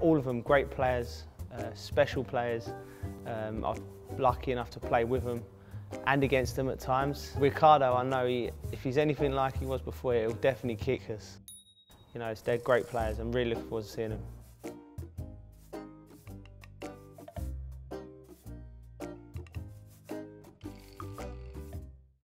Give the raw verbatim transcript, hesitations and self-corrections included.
all of them great players, uh, special players. Um, I'm lucky enough to play with them and against them at times. Ricardo, I know he, if he's anything like he was before, he'll definitely kick us. You know, they're great players. I'm really looking forward to seeing them.